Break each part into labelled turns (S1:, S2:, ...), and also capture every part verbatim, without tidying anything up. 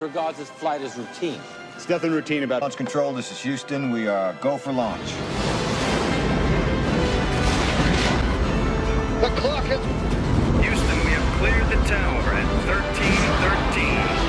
S1: Regards his flight as routine.
S2: There's nothing routine about launch control. This is Houston. We are go for launch.
S3: The clock is...
S4: Houston, we have cleared the tower at thirteen thirteen.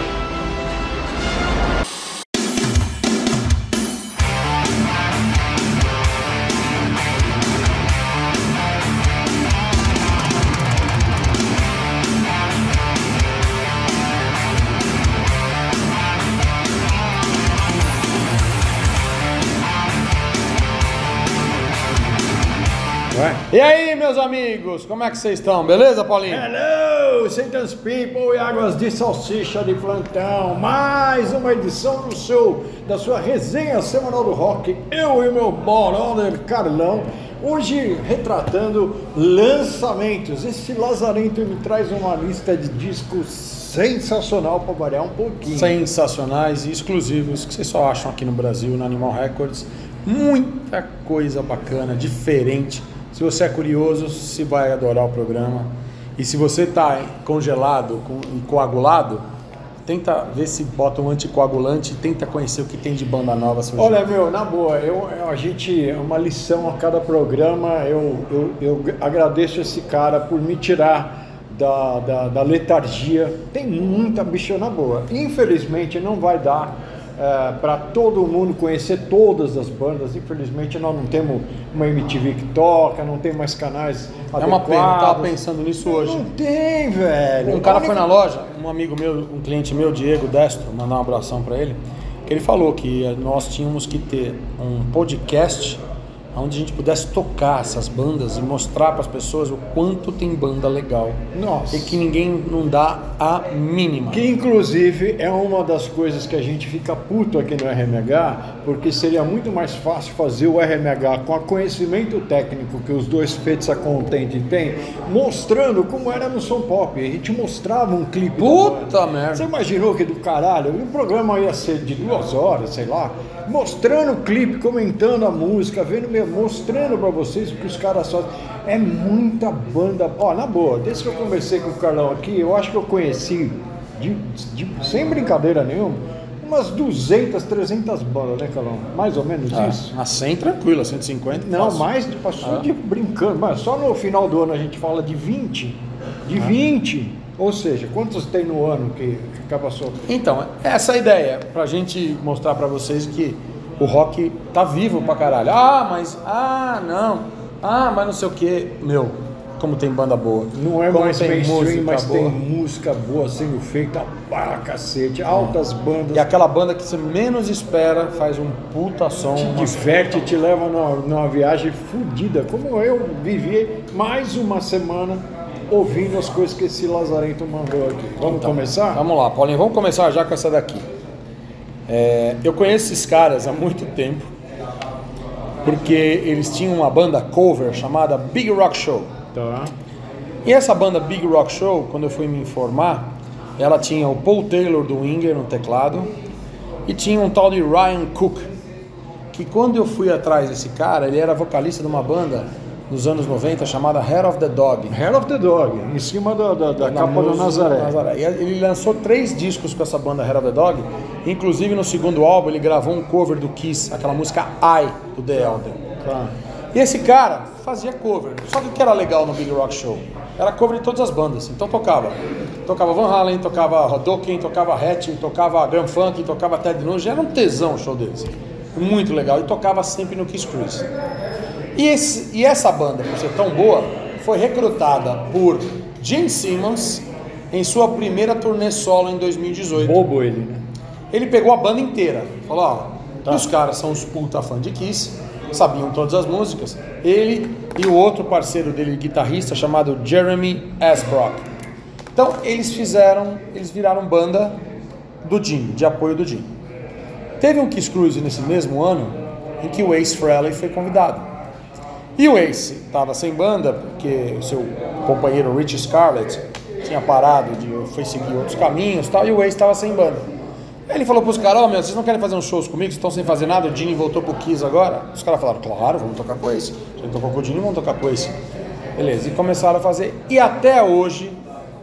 S5: E aí, meus amigos, como é que vocês estão? Beleza, Paulinho?
S6: Hello, Satan's People e águas de salsicha de plantão. Mais uma edição do seu, da sua resenha semanal do rock. Eu e meu brother Carlão. Hoje retratando lançamentos. Esse lazarento me traz uma lista de discos sensacional para variar um pouquinho.
S5: Sensacionais e exclusivos que vocês só acham aqui no Brasil, na Animal Records. Muita coisa bacana, diferente. Se você é curioso, você vai adorar o programa. E se você está congelado e coagulado, tenta ver se bota um anticoagulante e tenta conhecer o que tem de banda nova.
S6: Olha, meu, na boa, eu, a gente, uma lição a cada programa, eu, eu, eu agradeço esse cara por me tirar da, da, da letargia. Tem muita bicha na boa. Infelizmente não vai dar É, para todo mundo conhecer todas as bandas. Infelizmente nós não temos uma M T V que toca, não tem mais canais
S5: adequados. É uma pena, eu estava pensando nisso hoje.
S6: Não tem, velho.
S5: Um cara foi na loja, um amigo meu, um cliente meu, Diego Destro, mandar um abração para ele, que ele falou que nós tínhamos que ter um podcast onde a gente pudesse tocar essas bandas e mostrar para as pessoas o quanto tem banda legal.
S6: Nossa.
S5: E que ninguém não dá a mínima.
S6: Que inclusive é uma das coisas que a gente fica puto aqui no R M H, porque seria muito mais fácil fazer o R M H com o conhecimento técnico que os dois Feitos a Contente têm, mostrando como era no som pop. A gente mostrava um clipe.
S5: Puta merda.
S6: Você imaginou que do caralho? O programa ia ser de duas horas, sei lá, mostrando o clipe, comentando a música, vendo mesmo, mostrando pra vocês o que os caras fazem. É muita banda. Ó, na boa, desde que eu conversei com o Carlão aqui, eu acho que eu conheci, de, de, sem brincadeira nenhuma, umas duzentas, trezentas bandas, né, Carlão? Mais ou menos
S5: ah,
S6: isso.
S5: A cem tranquilo, cento e cinquenta.
S6: Não,
S5: fácil.
S6: mais de, passou
S5: ah.
S6: de brincando, mas só no final do ano a gente fala de vinte. De ah. vinte. Ou seja, quantos tem no ano que, que acaba só?
S5: Então, essa é a ideia, pra gente mostrar pra vocês que o rock tá vivo pra caralho. Ah, mas... Ah, não. Ah, mas não sei o que. Meu, como tem banda boa.
S6: Não é
S5: como
S6: mais
S5: tem
S6: mainstream, mas
S5: boa.
S6: tem música boa sendo feita para cacete. Altas bandas.
S5: E aquela banda que você menos espera faz um puta som.
S6: Te diverte, te leva numa, numa viagem fodida. Como eu vivi mais uma semana ouvindo as coisas que esse lazarento mandou aqui. Vamos então, começar?
S5: Vamos lá, Paulinho. Vamos começar já com essa daqui. É, eu conheço esses caras há muito tempo porque eles tinham uma banda cover chamada Big Rock Show.
S6: Tá.
S5: E essa banda Big Rock Show, quando eu fui me informar, ela tinha o Paul Taylor do Winger no teclado e tinha um tal de Ryan Cook, que quando eu fui atrás desse cara, ele era vocalista de uma banda nos anos noventa chamada Hair of the Dog.
S6: Hair of the Dog, em cima da, da, da capa do Nazaré.
S5: Nazaré. E ele lançou três discos com essa banda Hair of the Dog. Inclusive no segundo álbum ele gravou um cover do Kiss, aquela música I, do The Elder.
S6: Tá.
S5: E esse cara fazia cover. Só que o que era legal no Big Rock Show? Era cover de todas as bandas. Então tocava. Tocava Van Halen, tocava Dokken, tocava Hatch, tocava Grand Funk, tocava Ted Nugent. Era um tesão o show deles. Muito legal. E tocava sempre no Kiss Cruise. E, esse, e essa banda, por ser tão boa, foi recrutada por Gene Simmons em sua primeira turnê solo em dois mil e dezoito.
S6: Bobo ele, né?
S5: Ele pegou a banda inteira. Falou, ó, tá. Os caras são os puta fã de Kiss, sabiam todas as músicas. Ele e o outro parceiro dele, guitarrista, chamado Jeremy Asbrock. Então, eles fizeram, eles viraram banda do Gene, de apoio do Gene. Teve um Kiss Cruise nesse mesmo ano em que o Ace Frehley foi convidado. E o Ace estava sem banda, porque o seu companheiro Richie Scarlett tinha parado, de, foi seguir outros caminhos e tal, e o Ace estava sem banda. Aí ele falou pros caras, ó, oh, meu, vocês não querem fazer uns shows comigo? Vocês estão sem fazer nada? O Gene voltou pro Kiss agora? Os caras falaram, claro, vamos tocar com o Ace. A gente tocou com o Gene, vamos tocar com o Ace. Beleza, e começaram a fazer. E até hoje,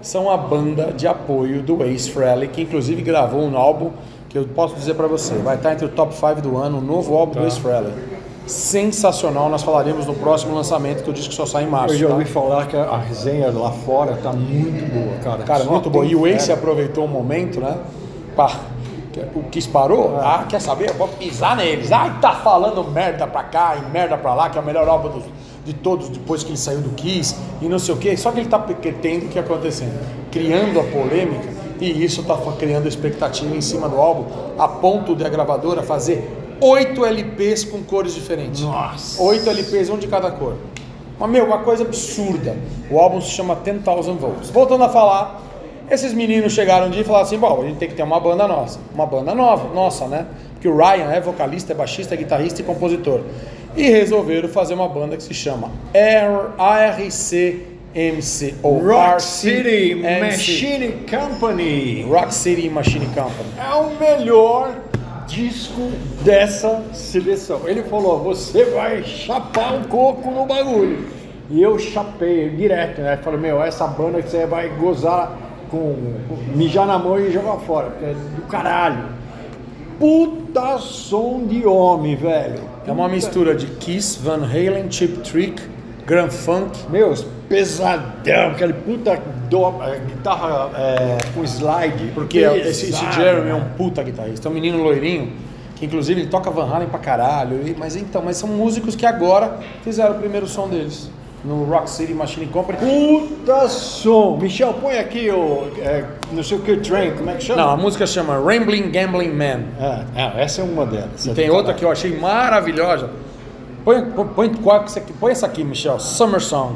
S5: são a banda de apoio do Ace Frehley, que inclusive gravou um álbum que eu posso dizer para você, vai estar entre o top cinco do ano, um novo álbum tá. do Ace Frehley. Sensacional, nós falaremos no próximo lançamento, que eu disse que só sai em março.
S6: Eu já
S5: tá?
S6: ouvi falar que a resenha lá fora tá muito boa, cara.
S5: Cara,
S6: só
S5: muito boa. E o Ace
S6: fera.
S5: aproveitou o momento, né? Pá. O que parou? Ah. ah, quer saber? Eu vou pisar neles. Ai, tá falando merda pra cá e merda pra lá, que é o melhor álbum do, de todos depois que ele saiu do Kiss e não sei o quê. Só que ele tá tendo o que acontecendo, criando a polêmica, e isso tá criando expectativa em cima do álbum, a ponto de a gravadora fazer oito L Ps com cores diferentes.
S6: Nossa!
S5: Oito L Ps, um de cada cor. Mas, meu, uma coisa absurda. O álbum se chama ten thousand Volts. Voltando a falar, esses meninos chegaram um dia e falaram assim, bom, a gente tem que ter uma banda nossa. Uma banda nova, nossa, né? Porque o Ryan é vocalista, é baixista, é guitarrista e compositor. E resolveram fazer uma banda que se chama A R C M C, ou
S6: Rock
S5: R C
S6: City
S5: M C.
S6: Machine Company.
S5: Rock City Machine Company.
S6: É o melhor disco dessa seleção. Ele falou, você vai chapar um coco no bagulho. E eu chapei direto, né? Falei, meu, essa banda que você vai gozar com, com mijar na mão e jogar fora, porque é do caralho. Puta som de homem, velho. Puta.
S5: É uma mistura de Kiss, Van Halen, Cheap Trick, Grand Funk.
S6: Meus, pesadão, aquele puta do, a guitarra é, com slide.
S5: Porque pesado, esse, esse Jeremy é um puta guitarrista, é um menino loirinho, que inclusive ele toca Van Halen pra caralho. E, mas então, mas são músicos que agora fizeram o primeiro som deles no Rock City Machine Company.
S6: Puta som! Michel, põe aqui o é, não sei o que, Train, como é que chama?
S5: Não, a música chama Rambling Gambling Man.
S6: É, é, essa é uma delas.
S5: E tem outra que eu achei maravilhosa. Põe, põe, põe, qual, põe essa aqui, Michel, Summer Song.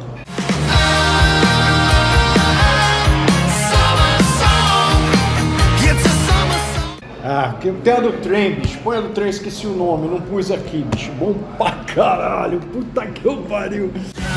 S6: Ah, que tem a do trem, bicho. Põe a do trem, esqueci o nome, não pus aqui, bicho. Bom pra caralho, puta que eu pariu.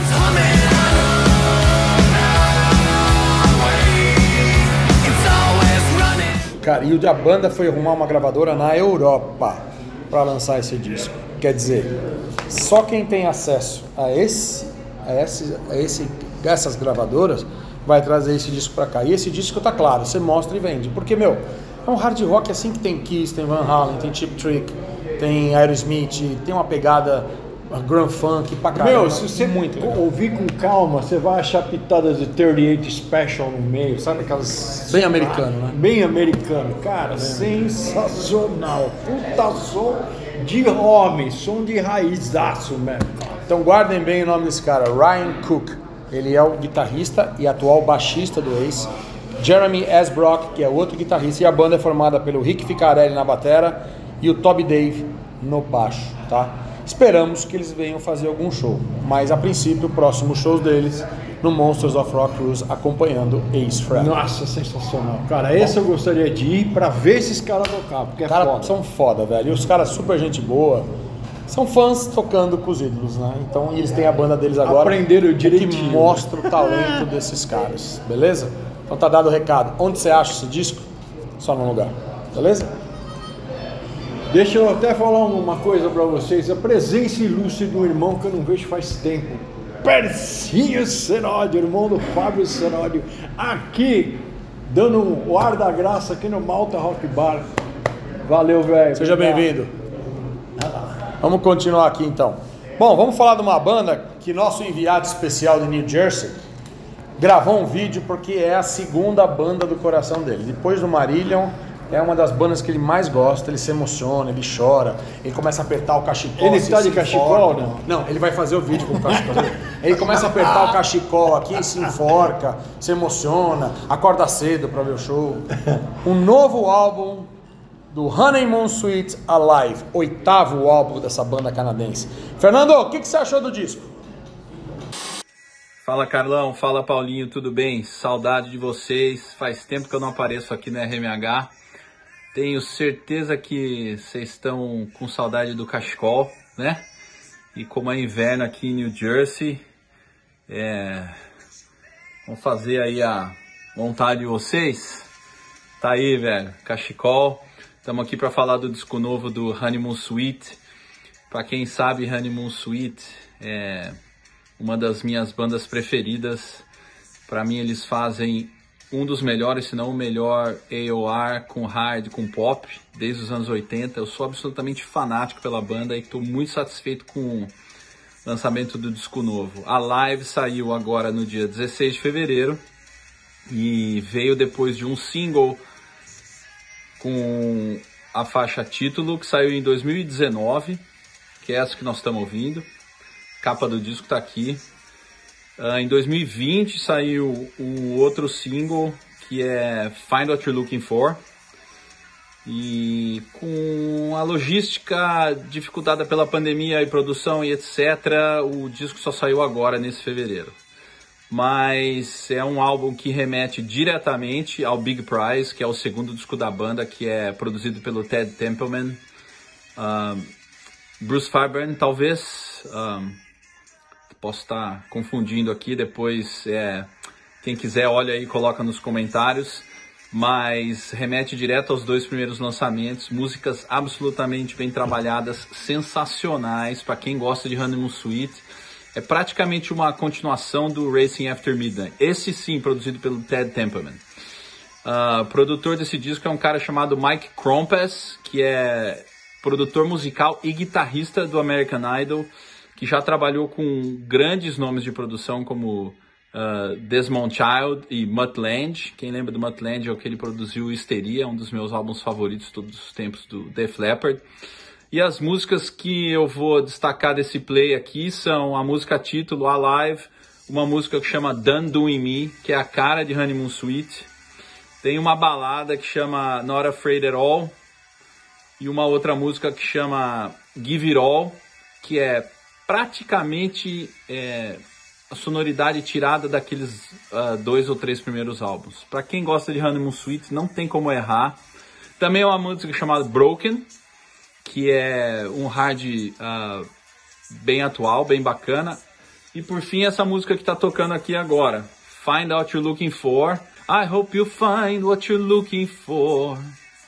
S5: Cara, e a banda foi arrumar uma gravadora na Europa para lançar esse disco. Quer dizer, só quem tem acesso a esse, a esse, a esse, essas gravadoras vai trazer esse disco para cá. E esse disco tá claro, você mostra e vende. Porque, meu, é um hard rock assim que tem Kiss, tem Van Halen, tem Cheap Trick, tem Aerosmith, tem uma pegada Grand Funk pra caramba.
S6: Meu, se você
S5: muito
S6: ouvir com calma, você vai achar pitadas de trinta e oito Special no meio, sabe aquelas...
S5: Bem americano, né?
S6: Bem americano, cara, sensacional. Puta som de homem, som de raizaço mesmo.
S5: Então guardem bem o nome desse cara, Ryan Cook. Ele é o guitarrista e atual baixista do Ace. Jeremy Asbrock, que é outro guitarrista, e a banda é formada pelo Rick Ficarelli na batera e o Toby Dave no baixo, tá? Esperamos que eles venham fazer algum show, mas a princípio o próximo show deles no Monsters of Rock Cruise, acompanhando Ace Frehley.
S6: Nossa, sensacional. Cara, esse eu gostaria de ir pra ver esses caras tocar, porque é
S5: cara,
S6: foda.
S5: São foda, velho. E os caras super gente boa. São fãs tocando com os ídolos, né? Então eles têm a banda deles agora.
S6: Aprenderam
S5: direitinho. Que mostra o talento desses caras, beleza? Então tá dado o recado. Onde você acha esse disco? Só num lugar, beleza?
S6: Deixa eu até falar uma coisa pra vocês. A presença ilustre de um irmão que eu não vejo faz tempo. Percinho Seródio, irmão do Fábio Seródio, aqui, dando um, o ar da graça aqui no Malta Rock Bar. Valeu, velho.
S5: Seja bem-vindo. Vamos continuar aqui então. Bom, vamos falar de uma banda que nosso enviado especial de New Jersey gravou um vídeo porque é a segunda banda do coração dele. Depois do Marillion, é uma das bandas que ele mais gosta, ele se emociona, ele chora, ele começa a apertar o cachecol.
S6: Ele está de cachecol, não?
S5: Não, ele vai fazer o vídeo com o cachecol. Ele começa a apertar o cachecol aqui, se enforca, se emociona, acorda cedo para ver o show. Um novo álbum do Honeymoon Suite Alive, oitavo álbum dessa banda canadense. Fernando, o que, que você achou do disco?
S1: Fala Carlão, fala Paulinho, tudo bem? Saudade de vocês, faz tempo que eu não apareço aqui na R M H. Tenho certeza que vocês estão com saudade do cachecol, né? E como é inverno aqui em New Jersey, é... vamos fazer aí a vontade de vocês. Tá aí, velho, cachecol. Estamos aqui para falar do disco novo do Honeymoon Suite. Para quem sabe, Honeymoon Suite é uma das minhas bandas preferidas. Para mim, eles fazem um dos melhores, se não o melhor A O R com hard, com pop, desde os anos oitenta. Eu sou absolutamente fanático pela banda e estou muito satisfeito com o lançamento do disco novo. A Live saiu agora no dia dezesseis de fevereiro e veio depois de um single com a faixa título, que saiu em dois mil e dezenove, que é essa que nós estamos ouvindo. A capa do disco está aqui. Uh, em dois mil e vinte saiu um outro single, que é Find What You're Looking For. E com a logística dificultada pela pandemia e produção e etcétera, o disco só saiu agora, nesse fevereiro. Mas é um álbum que remete diretamente ao Big Prize, que é o segundo disco da banda, que é produzido pelo Ted Templeman. Um, Bruce Fairbairn, talvez, um, posso estar confundindo aqui, depois é, quem quiser olha aí e coloca nos comentários. Mas remete direto aos dois primeiros lançamentos, músicas absolutamente bem trabalhadas, sensacionais, para quem gosta de Honeymoon Suite. É praticamente uma continuação do Racing After Midnight. Esse sim, produzido pelo Ted Templeman. Uh, produtor desse disco é um cara chamado Mike Krompes, que é produtor musical e guitarrista do American Idol, que já trabalhou com grandes nomes de produção como uh, Desmond Child e Mutt Lange. Quem lembra do Mutt Lange é o que ele produziu Histeria, um dos meus álbuns favoritos de todos os tempos do Def Leppard. E as músicas que eu vou destacar desse play aqui são a música título, Alive, uma música que chama Done Doing Me, que é a cara de Honeymoon Suite. Tem uma balada que chama Not Afraid at All, e uma outra música que chama Give It All, que é praticamente é, a sonoridade tirada daqueles uh, dois ou três primeiros álbuns. Para quem gosta de Honeymoon Suite, não tem como errar. Também é uma música chamada Broken, que é um hard uh, bem atual, bem bacana. E por fim, essa música que está tocando aqui agora, Find What You're Looking For. I hope you find what you're looking for.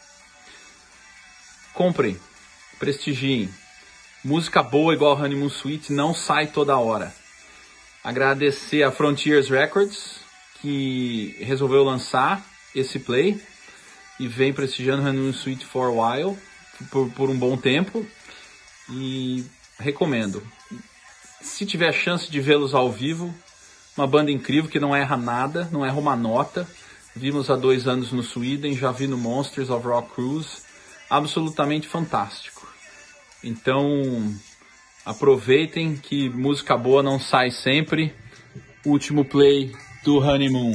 S1: Comprem, prestigiem. Música boa igual Honeymoon Suite não sai toda hora. Agradecer a Frontiers Records, que resolveu lançar esse play e vem prestigiando Honeymoon Suite for a while. Por, por um bom tempo, e recomendo. Se tiver a chance de vê-los ao vivo, uma banda incrível que não erra nada, não erra uma nota. Vimos há dois anos no Sweden, já vi no Monsters of Rock Cruise, absolutamente fantástico. Então aproveitem que música boa não sai sempre. Último play do Honeymoon.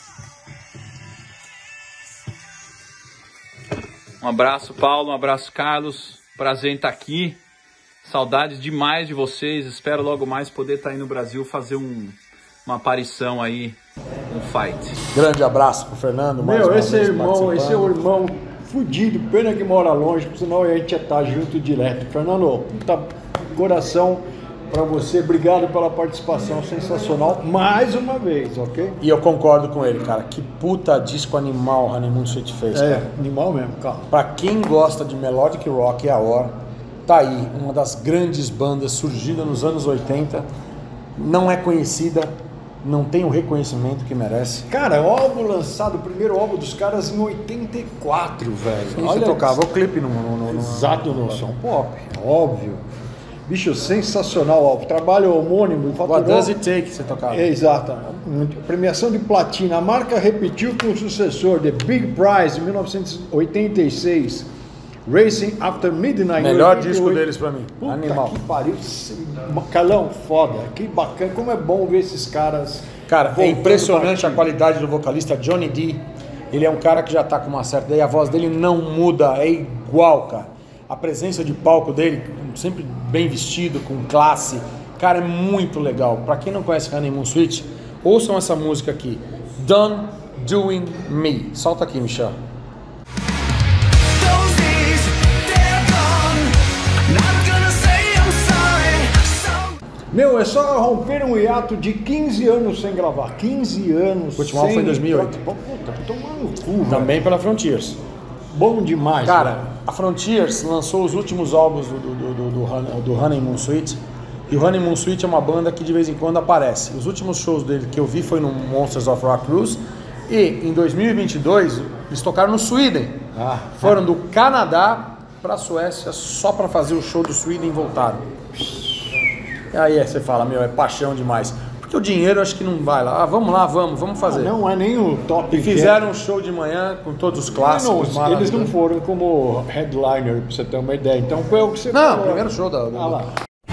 S1: Um abraço, Paulo, um abraço, Carlos. Prazer em estar aqui. Saudades demais de vocês. Espero logo mais poder estar aí no Brasil, fazer um, uma aparição aí, um fight.
S5: Grande abraço pro Fernando. Mais
S6: Meu,
S5: uma
S6: esse é
S5: vez
S6: irmão, esse é o irmão fudido, pena que mora longe, senão a gente ia estar junto direto. Fernando, puta coração pra você. Obrigado pela participação sensacional mais uma vez, ok?
S5: E eu concordo com ele, cara. Que puta disco animal Honeymoon Suite fez,
S6: É,
S5: cara.
S6: animal mesmo, cara.
S5: Pra quem gosta de Melodic Rock e A O R, tá aí, uma das grandes bandas surgida nos anos oitenta. Não é conhecida, não tem o reconhecimento que merece.
S6: Cara, o álbum lançado, o primeiro álbum dos caras em oitenta e quatro, velho.
S5: Sim, você tocava o clipe no, no, no, no
S6: Exato, no som pop, óbvio. Bicho, sensacional o álbum. Trabalho homônimo.
S5: What Does It Take você tocava.
S6: É, exato. Premiação de platina. A marca repetiu com o sucessor, The Big Prize, em mil novecentos e oitenta e seis. Racing After Midnight.
S5: Melhor
S6: oitenta e oito.
S5: disco deles pra mim.
S6: Puta
S5: Animal.
S6: que pariu. Calão, foda. Que bacana. Como é bom ver esses caras.
S5: Cara, é
S6: voltando
S5: impressionante
S6: pra
S5: a qualidade do vocalista Johnny D. Ele é um cara que já tá com uma certa ideia, a voz dele não muda, é igual, cara. A presença de palco dele, sempre bem vestido, com classe, cara, é muito legal. Pra quem não conhece Honeymoon Suite, ouçam essa música aqui, Done Doing Me. Solta aqui, Michel.
S6: Meu, é só romper um hiato de quinze anos sem gravar. quinze anos.
S5: O último álbum foi em dois mil e oito.
S6: Puta, tomando no cu, velho.
S5: Também pela Frontiers.
S6: Bom demais.
S5: Cara,
S6: velho.
S5: a Frontiers lançou os últimos álbuns do, do, do, do, do Honeymoon Suite. E o Honeymoon Suite é uma banda que de vez em quando aparece. Os últimos shows dele que eu vi foi no Monsters of Rock Cruise E em dois mil e vinte e dois, eles tocaram no Sweden.
S6: Ah.
S5: Foram do Canadá para a Suécia só para fazer o show do Sweden e voltaram. E aí você fala, meu, é paixão demais. Porque o dinheiro acho que não vai lá. Ah, vamos lá, vamos, vamos fazer.
S6: Não, não é nem o top.
S5: E fizeram um show de manhã com todos os clássicos.
S6: Não, eles não foram como headliner, pra você ter uma ideia. Então foi o que você
S5: Não,
S6: falou.
S5: primeiro show da...
S6: Ah lá.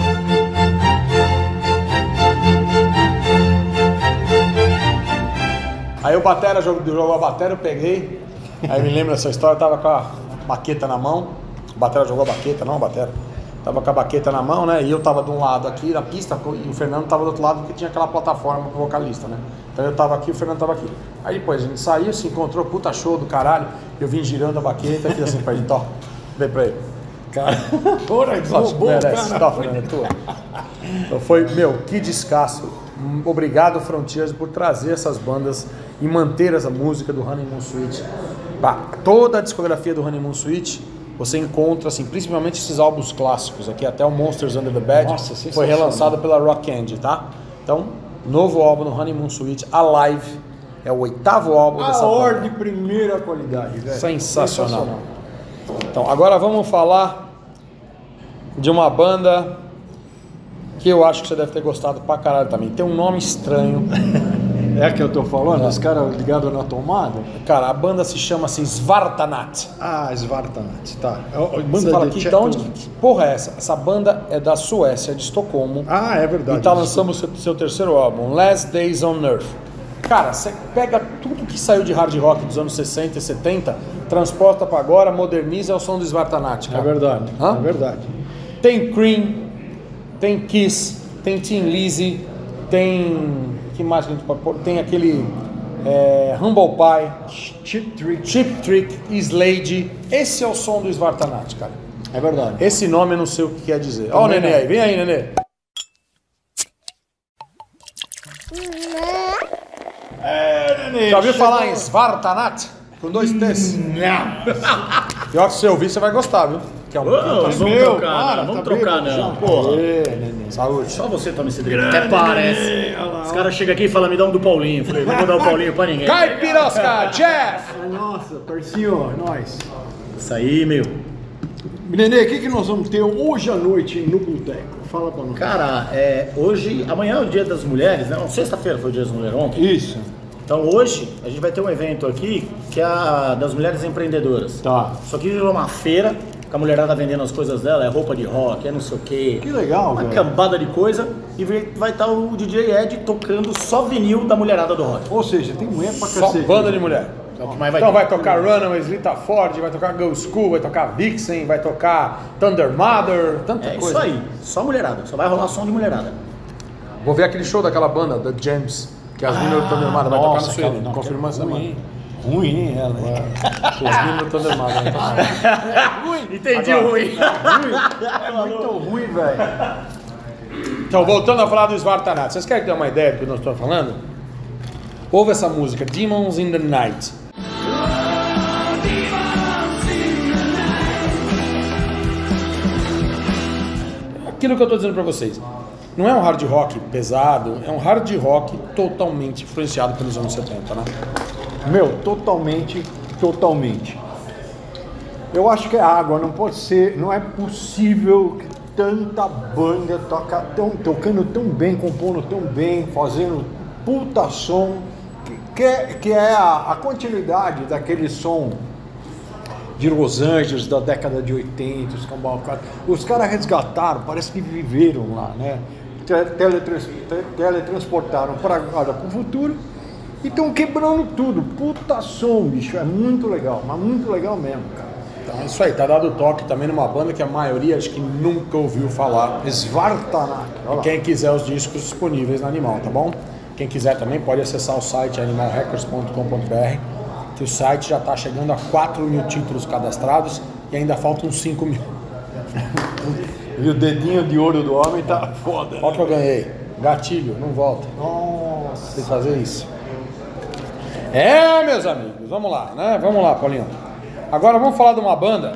S5: Aí o batera jogou, jogou a batera, eu peguei. Aí me lembro dessa história, eu tava com a baqueta na mão. O batera jogou a baqueta, não a batera. Tava com a baqueta na mão, né? E eu tava de um lado aqui na pista e o Fernando tava do outro lado porque tinha aquela plataforma pro vocalista, né? Então eu tava aqui e o Fernando tava aqui. Aí depois a gente saiu, se encontrou, puta show do caralho. Eu vim girando a baqueta e fiz assim pra ele, tó, dei pra ele. Cara,
S6: Porra, desroubou,
S5: merece,
S6: cara.
S5: tá, Fernando, é tua. Então foi, meu, que descasso. Obrigado, Frontiers, por trazer essas bandas e manter essa música do Honeymoon Suite. Bah, toda a discografia do Honeymoon Suite você encontra, assim, principalmente esses álbuns clássicos aqui, até o Monsters Under the Bed.
S6: Nossa,
S5: foi relançado pela Rock Candy, tá? Então, novo álbum do Honeymoon Suite, Alive, é o oitavo álbum
S6: A
S5: dessa
S6: ordem
S5: banda.
S6: de primeira qualidade, velho.
S5: Sensacional.
S6: Sensacional.
S5: Então, agora vamos falar de uma banda que eu acho que você deve ter gostado pra caralho também. Tem um nome estranho.
S6: É que eu tô falando? Os caras ligados na tomada?
S5: Cara, a banda se chama assim Svartanat.
S6: Ah, Svartanat, tá.
S5: Você fala aqui, de onde? Que porra é essa? Essa banda é da Suécia, de Estocolmo.
S6: Ah, é verdade.
S5: E tá lançando o seu, seu terceiro álbum, Last Days on Earth. Cara, você pega tudo que saiu de hard rock dos anos sessenta e setenta, transporta pra agora, moderniza é o som do Svartanat, cara.
S6: É verdade,
S5: Hã?
S6: é verdade.
S5: Tem Cream, tem Kiss, tem Tin Lizzy, tem... que mais que a gente pode pôr? Tem aquele é, Humble Pie,
S6: Cheap Trick.
S5: Cheap Trick, Slade. Esse é o som do Svartanat, cara.
S6: É verdade.
S5: Esse nome eu não sei o que quer dizer. Ó o Nenê aí, vem aí, Nenê.
S6: É, Nenê.
S5: Já ouviu falar em Svartanat? Com dois T's?
S6: Não.
S5: Pior que se você ouvir, você vai gostar, viu? Que é um...
S3: Ô, vamos
S6: meu,
S3: trocar,
S6: para,
S3: não. Vamos
S6: tá
S3: trocar,
S6: bêbado
S3: não.
S6: já.
S3: Porra.
S6: É, Nenê.
S5: Saúde.
S3: Só você toma esse drink. Até parece. Os caras chegam aqui e falam, me dá um do Paulinho. Eu falei, não vou dar o Paulinho pra ninguém.
S5: Caipirosca, Jeff!
S6: Nossa, Percinho, nós.
S3: Isso aí, meu.
S6: Nenê, o que, que nós vamos ter hoje à noite no Boteco? Fala pra nós.
S3: Cara, é, hoje, amanhã é o Dia das Mulheres, né? Não, sexta-feira foi o Dia das Mulheres ontem.
S6: Isso.
S3: Então hoje a gente vai ter um evento aqui que é a das mulheres empreendedoras.
S6: Tá.
S3: Isso aqui virou uma feira, com a mulherada vendendo as coisas dela, é roupa de rock, é não sei o quê.
S6: Que legal,
S3: Uma
S6: velho.
S3: cambada de coisa. E vai estar o D J Ed tocando só vinil da mulherada do rock.
S6: Ou seja, tem mulher pra
S5: Só
S6: cacete.
S5: banda de mulher.
S3: É o que mais vai
S5: Então
S3: ter.
S5: vai tocar Runaways, Lita Ford, vai tocar Go School, vai tocar Vixen, vai tocar Thunder Mother, tanta
S3: É
S5: coisa.
S3: isso aí, só mulherada, só vai rolar som de mulherada.
S5: Vou ver aquele show daquela banda, The Gems, que as meninas do Thunder Mother vai tocar no Sweden.
S6: não,
S5: Confirma essa semana.
S6: ruim, ruim, hein, ela.
S5: As meninas do Thunder Mother vai tocar.
S3: Entendi
S5: Agora.
S3: o ruim.
S6: É muito ruim, velho.
S5: Então, voltando a falar do Svartanat, vocês querem ter uma ideia do que nós estamos falando? Ouve essa música, Demons in the Night. Aquilo que eu estou dizendo para vocês, não é um hard rock pesado, é um hard rock totalmente influenciado pelos anos setenta, né?
S6: Meu, totalmente, totalmente. Eu acho que é água, não pode ser, não é possível que tanta banda toca tão, tocando tão bem, compondo tão bem, fazendo puta som, que, que é, que é a, a continuidade daquele som de Los Angeles da década de oitenta, os cambau, os caras resgataram, parece que viveram lá, né? Teletrans, teletransportaram para agora, para o futuro e estão quebrando tudo. Puta som, bicho, é muito legal, mas muito legal mesmo, cara.
S5: Então é isso aí, tá dado toque também numa banda que a maioria acho que nunca ouviu falar.
S6: Svartanat.
S5: E quem quiser os discos disponíveis na Animal, tá bom? Quem quiser também pode acessar o site animal records ponto com ponto b r, que o site já está chegando a quatro mil títulos cadastrados e ainda faltam cinco mil.
S6: E o dedinho de ouro do homem tá foda.
S5: Qual que eu ganhei? Gatilho, não volta.
S6: Nossa.
S5: Tem que fazer isso. É, meus amigos, vamos lá, né? Vamos lá, Paulinho. Agora vamos falar de uma banda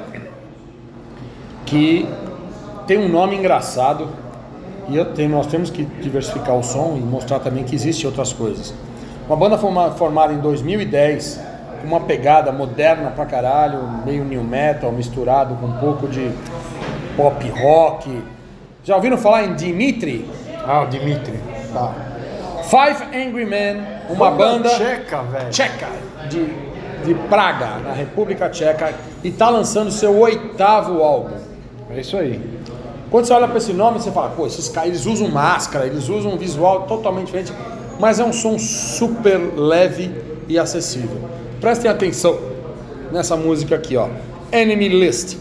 S5: que tem um nome engraçado e eu tenho, nós temos que diversificar o som e mostrar também que existem outras coisas. Uma banda forma, formada em dois mil e dez, com uma pegada moderna pra caralho, meio new metal, misturado com um pouco de pop rock. Já ouviram falar em Dimitri?
S6: Ah, o Dimitri. Tá.
S5: Five Angry Men, uma banda,
S6: tcheca, velho.
S5: tcheca de, de Praga, na República Tcheca, e tá lançando seu oitavo álbum.
S6: É isso aí.
S5: Quando você olha pra esse nome, você fala, pô, esses caras, eles usam máscara, eles usam um visual totalmente diferente, mas é um som super leve e acessível. Prestem atenção nessa música aqui, ó, Enemy List.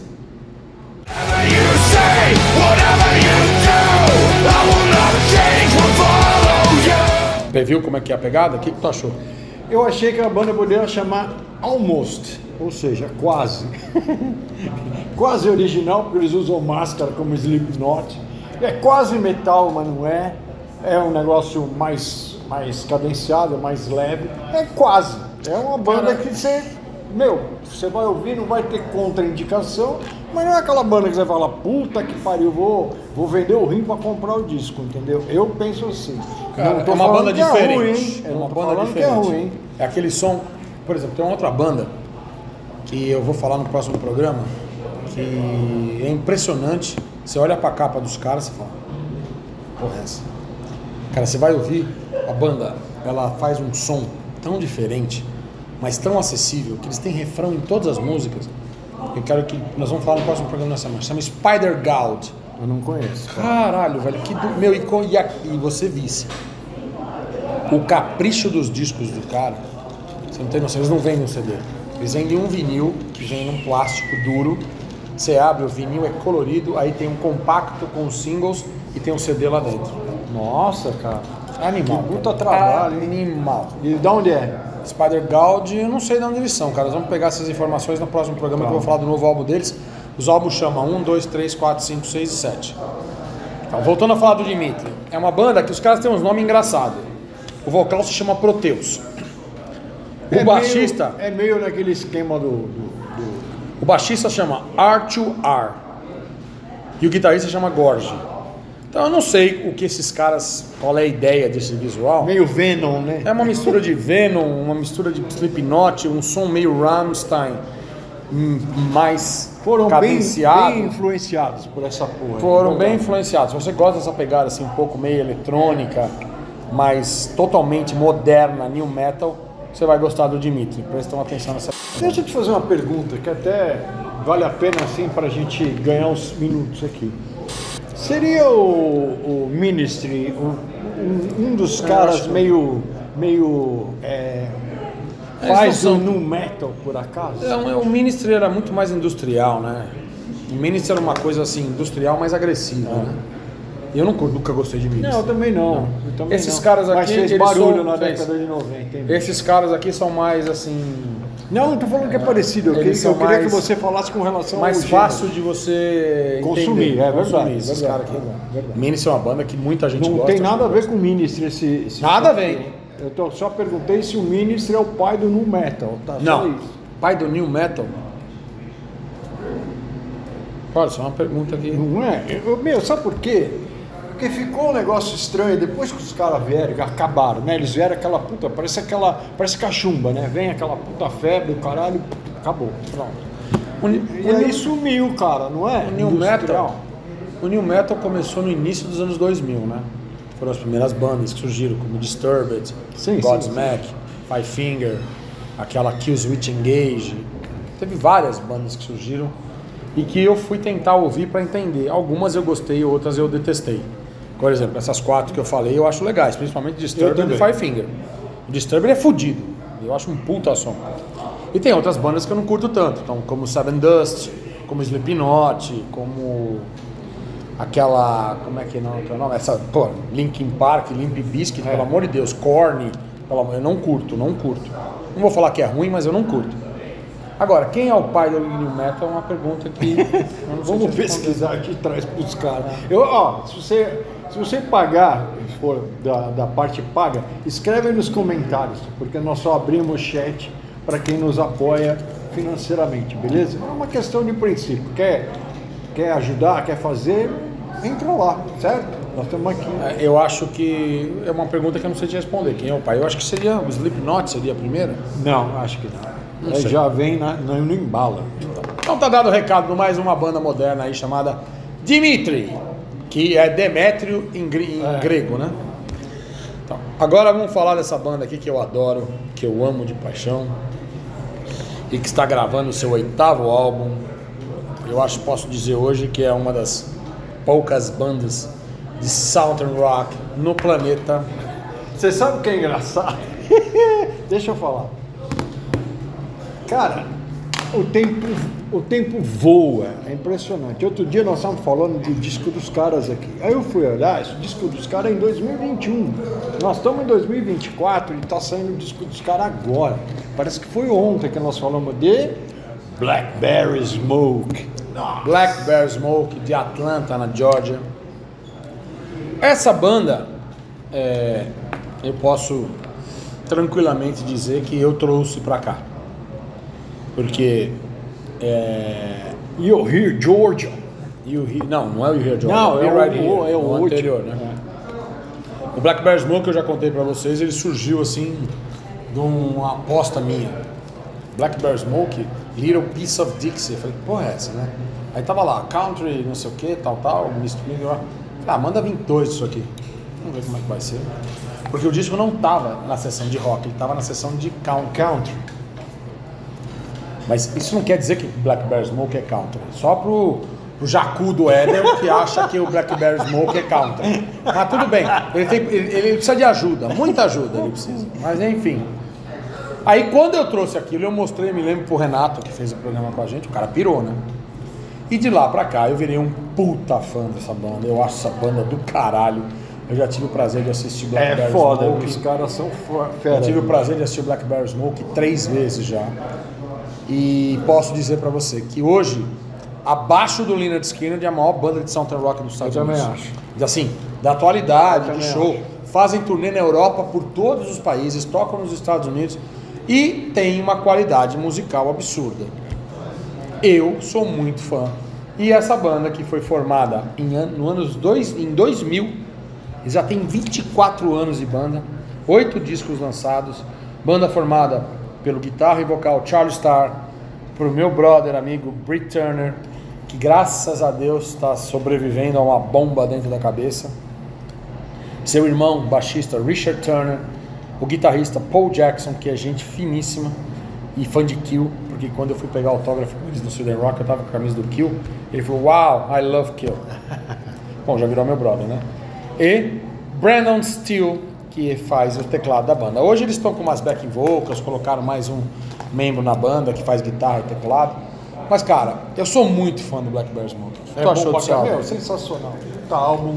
S5: Você viu como é que é a pegada? O que, que tu achou?
S6: Eu achei que a banda poderia chamar Almost, ou seja, quase. Quase original, porque eles usam máscara como Slipknot. É quase metal, mas não é. É um negócio mais, mais cadenciado, mais leve. É quase. É uma banda que você... Meu, você vai ouvir, não vai ter contraindicação, mas não é aquela banda que você fala, puta que pariu, vou, vou vender o rim pra comprar o disco, entendeu? Eu penso assim.
S5: Cara,
S6: não tô
S5: é uma banda
S6: que é
S5: diferente.
S6: ruim, hein?
S5: É
S6: Eu
S5: uma
S6: não tô
S5: banda
S6: falando
S5: diferente.
S6: que é ruim.
S5: É aquele som, por exemplo, tem uma outra banda que eu vou falar no próximo programa, que é impressionante. Você olha pra capa dos caras e fala, porra, é essa? Cara, você vai ouvir a banda, ela faz um som tão diferente, mas tão acessível, que eles têm refrão em todas as músicas. Eu quero que nós vamos falar no próximo programa nessa marcha. Chama Spider God.
S6: Eu não conheço.
S5: Caralho, velho, que do... meu, e, co- e, a- e você visse o capricho dos discos do cara. Você não tem noção, eles não vendem um C D. Eles vendem um vinil que vem num plástico duro. Você abre o vinil, é colorido, aí tem um compacto com os singles e tem um C D lá dentro.
S6: Nossa, cara.
S5: Animal.
S6: Que puta trabalho, hein?
S5: Animal.
S6: E de onde é?
S5: Spider God, eu não sei de onde eles são, cara. Nós vamos pegar essas informações no próximo programa, que eu vou falar do novo álbum deles. Os álbuns chamam um, dois, três, quatro, cinco, seis e sete. Então, voltando a falar do Dimitri. É uma banda que os caras têm uns nomes engraçados. O vocal se chama Proteus. O
S6: É
S5: baixista...
S6: Meio, é meio naquele esquema do... do, do...
S5: O baixista chama R dois R. E o guitarrista chama Gorge. Então eu não sei o que esses caras... Qual é a ideia desse visual.
S6: Meio Venom, né?
S5: É uma mistura de Venom, uma mistura de Slipknot, um som meio Rammstein, hum, mais
S6: Foram bem,
S5: cadenciado.
S6: bem influenciados por essa porra.
S5: Foram
S6: né?
S5: bem influenciados. Se você gosta dessa pegada assim, um pouco meio eletrônica, mas totalmente moderna, new metal, você vai gostar do Dimitri. Prestem atenção nessa...
S6: Deixa eu te fazer uma pergunta que até vale a pena assim pra gente ganhar uns minutos aqui. Seria o, o Ministry um, um, um dos caras
S5: acho-
S6: meio, meio é,
S5: Eles
S6: faz
S5: não
S6: o
S5: são-
S6: nu metal por acaso?
S5: É, o Ministry era muito mais industrial, né? O Ministry era uma coisa assim, industrial, mais agressiva, né? E eu não, nunca gostei de Ministry.
S6: Não, eu também não. Eu também
S5: Esses
S6: não.
S5: caras aqui,
S6: Mas fez
S5: eles
S6: barulho
S5: são-
S6: na
S5: fez.
S6: década de noventa. Hein?
S5: Esses caras aqui são mais assim...
S6: Não, não tô falando que é parecido. Eu
S5: Eles
S6: queria,
S5: são
S6: eu queria
S5: mais-
S6: que você falasse com relação
S5: mais
S6: ao gênero.
S5: fácil de você
S6: Consumir,
S5: entender,
S6: é verdade,
S5: consumir esses
S6: verdade,
S5: caras aqui.
S6: verdade, verdade.
S5: Ministry é uma banda que muita gente
S6: Não
S5: gosta.
S6: tem nada a ver com o Ministry esse, esse
S5: Nada a
S6: som.
S5: ver.
S6: Eu tô, só perguntei se o Ministry é o pai do nu metal. Tá, só
S5: Não.
S6: isso.
S5: Pai do new metal? Olha, só uma pergunta aqui.
S6: Não é? Eu, meu, sabe por quê? Porque ficou um negócio estranho, depois que os caras vieram, acabaram, né? Eles vieram aquela puta, parece aquela, parece cachumba, né? Vem aquela puta febre, o caralho, acabou, pronto.
S5: O, ni-
S6: E
S5: o
S6: aí
S5: new,
S6: sumiu, cara, não é?
S5: o new
S6: Industrial.
S5: metal, o new metal começou no início dos anos dois mil, né? Foram as primeiras bandas que surgiram, como Disturbed,
S6: Sim,
S5: Godsmack, Five Finger, aquela Killswitch Engage. Teve várias bandas que surgiram e que eu fui tentar ouvir para entender. Algumas eu gostei, outras eu detestei. Por exemplo, essas quatro que eu falei eu acho legais, principalmente Disturbed e
S6: também.
S5: Five Finger. O Disturbed é fodido, eu acho um puta som. E tem outras bandas que eu não curto tanto, então, como Seven Dust, como Slipknot, como aquela, como é que não é o nome? Essa, pô, Linkin Park, Limp Bizkit,
S6: É.
S5: pelo amor de Deus, Korn, pelo amor, eu não curto, não curto. Não vou falar que é ruim, mas eu não curto. Agora, quem é o pai do new metal é uma pergunta que eu não sei
S6: Vamos
S5: te responder.
S6: pesquisar aqui atrás pros caras. Eu, ó, se você, se você pagar, se for da, da parte paga, escreve aí nos comentários, porque nós só abrimos o chat para quem nos apoia financeiramente, beleza? É uma questão de princípio. Quer, quer ajudar, quer fazer, entra lá, certo? Nós estamos aqui.
S5: Eu acho que é uma pergunta que eu não sei te responder. Quem é o pai? Eu acho que seria o Slipknot, seria a primeira?
S6: Não, acho que não.
S5: Não
S6: Ele
S5: sei.
S6: já vem na, no, no embalo.
S5: Então tá dado o recado de mais uma banda moderna aí chamada Dimitri, que é Demétrio em, gre- em
S6: É.
S5: grego, né? Então, agora vamos falar dessa banda aqui que eu adoro, que eu amo de paixão e que está gravando o seu oitavo álbum. Eu acho que posso dizer hoje que é uma das poucas bandas de Southern Rock no planeta.
S6: Você sabe o que é engraçado? Deixa eu falar. Cara, o tempo, o tempo voa, é impressionante. Outro dia nós estávamos falando do disco dos caras aqui. Aí eu fui olhar, esse disco dos caras é em dois mil e vinte e um. Nós estamos em dois mil e vinte e quatro e está saindo o disco dos caras agora. Parece que foi ontem que nós falamos de Blackberry Smoke.
S5: Black Bear Smoke de Atlanta, na Georgia. Essa banda, é, eu posso tranquilamente dizer que eu trouxe pra cá. Porque é,
S6: You Hear Georgia.
S5: You Hear, não, não é o You Hear Georgia.
S6: Não, é
S5: You Right
S6: o-
S5: Here,
S6: é o último.
S5: anterior, né? O Black Bear Smoke eu já contei pra vocês, ele surgiu assim de uma aposta minha. Black Bear Smoke, Little Piece of Dixie. Eu falei, que porra é essa, né? Aí tava lá, country, não sei o que, tal, tal, misto. Falei, ah, manda vinte e dois disso aqui. Vamos ver como é que vai ser. Porque o disco não tava na seção de rock, ele tava na seção de count- country. Mas isso não quer dizer que Black Bear Smoke é country. Só pro, pro jacu do Éder que acha que o Black Bear Smoke é country. Mas tudo bem, ele, tem, ele, ele precisa de ajuda, muita ajuda ele precisa. Mas enfim. Aí quando eu trouxe aquilo, eu mostrei, me lembro pro Renato, que fez o programa com a gente, o cara pirou, né? E de lá pra cá eu virei um puta fã dessa banda. Eu acho essa banda do caralho. Eu já tive o prazer de assistir Black
S6: É
S5: Bear
S6: foda,
S5: Smoke.
S6: os caras são fo-
S5: Eu
S6: fera.
S5: tive o prazer de assistir o Black Bear Smoke três vezes já. E posso dizer pra você que hoje, abaixo do Lynyrd Skynyrd, é a maior banda de Southern Rock dos Estados
S6: Eu também
S5: Unidos.
S6: acho.
S5: Assim, da atualidade,
S6: Eu
S5: do
S6: também
S5: show.
S6: acho.
S5: Fazem turnê na Europa por todos os países, tocam nos Estados Unidos e tem uma qualidade musical absurda. Eu sou muito fã. E essa banda que foi formada em, an no anos dois, em dois mil, já tem vinte e quatro anos de banda, oito discos lançados, banda formada pelo guitarra e vocal Charlie Starr, pro meu brother, amigo Britt Turner, que graças a Deus está sobrevivendo a uma bomba dentro da cabeça, seu irmão baixista Richard Turner, o guitarrista Paul Jackson, que é gente finíssima e fã de Kill, porque quando eu fui pegar autógrafo com eles no Southern Rock, eu tava com a camisa do Kill, ele falou, wow, I love Kill. Bom, já virou meu brother, né? E Brandon Steele, que faz o teclado da banda. Hoje eles estão com umas backing vocals, colocaram mais um membro na banda que faz guitarra e teclado. Mas, cara, eu sou muito fã do Black Bear Smoke. O que
S6: É
S5: tu achou
S6: bom pra
S5: desse álbum?
S6: caramba, sensacional. Puta álbum.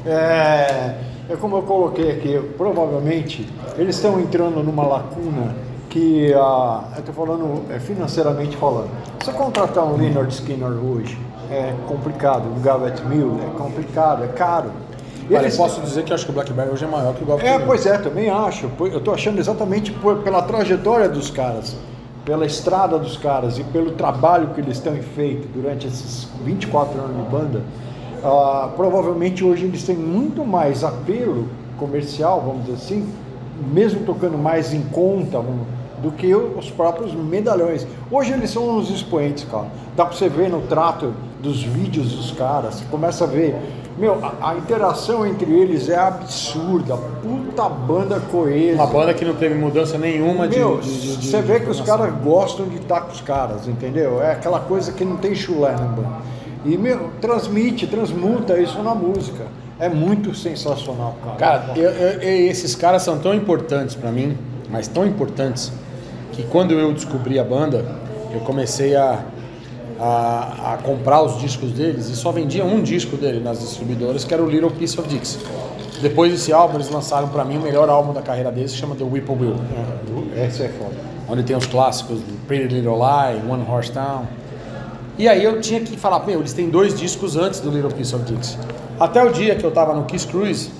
S6: É, é como eu coloquei aqui, provavelmente eles estão entrando numa lacuna que, ah, eu estou falando é, financeiramente falando. Se eu contratar um Lynyrd Skynyrd hoje, é complicado. O Gavett Mills é complicado, é caro.
S5: Olha,
S6: Eles-
S5: eu posso dizer que eu acho que o Black Bear hoje é maior que o Gavett
S6: É,
S5: Mills.
S6: pois é, também acho. Eu tô achando exatamente por- pela trajetória dos caras, pela estrada dos caras e pelo trabalho que eles têm feito durante esses vinte e quatro anos de banda, ah, provavelmente hoje eles têm muito mais apelo comercial, vamos dizer assim, mesmo tocando mais em conta, vamos, do que os próprios medalhões. Hoje eles são uns expoentes, cara. Dá pra você ver no trato dos vídeos dos caras, você começa a ver. Meu, a, a interação entre eles é absurda. Puta banda coesa.
S5: Uma banda que não teve mudança nenhuma de...
S6: Meu,
S5: de, de, de
S6: você vê que os
S5: formação.
S6: caras gostam de estar com os caras, entendeu? É aquela coisa que não tem chulé na banda. E, meu, transmite, transmuta isso na música. É muito sensacional, cara.
S5: Cara, eu- eu- eu- esses caras são tão importantes pra mim, mas tão importantes, que quando eu descobri a banda, eu comecei a, a, a comprar os discos deles e só vendia um disco dele nas distribuidoras, que era o Little Piece of Dixie. Depois desse álbum, eles lançaram pra mim o melhor álbum da carreira deles, que chama The Whippoorwill,
S6: Essa é foda.
S5: onde tem os clássicos do Pretty Little Lie, One Horse Town. E aí eu tinha que falar, meu, eles têm dois discos antes do Little Piece of Dixie. Até o dia que eu tava no Kiss Cruise,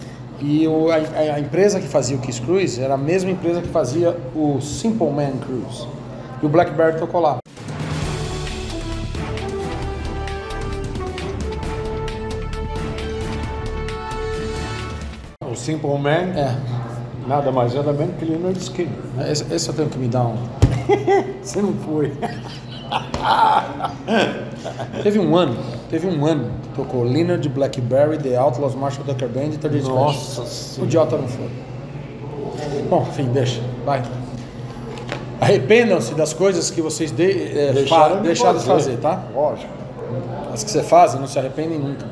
S5: e o, a, a empresa que fazia o Kiss Cruise era a mesma empresa que fazia o Simple Man Cruise. E o Black Bear tocou lá.
S6: Simple Man,
S5: É.
S6: nada mais nada menos que Lynyrd Skynyrd.
S5: Esse, esse eu tenho que me dar um...
S6: Você não foi.
S5: Teve um ano, teve um ano que tocou Leonard Blackberry, The Outlaws, Marshall Tucker Band e Third
S6: Nossa
S5: Special. O idiota não foi. Bom, enfim, deixa, vai. Arrependam-se das coisas que vocês de, é,
S6: Deixaram
S5: fa
S6: de
S5: deixaram de
S6: fazer.
S5: fazer, tá?
S6: Lógico.
S5: As que você faz, não se arrependem nunca.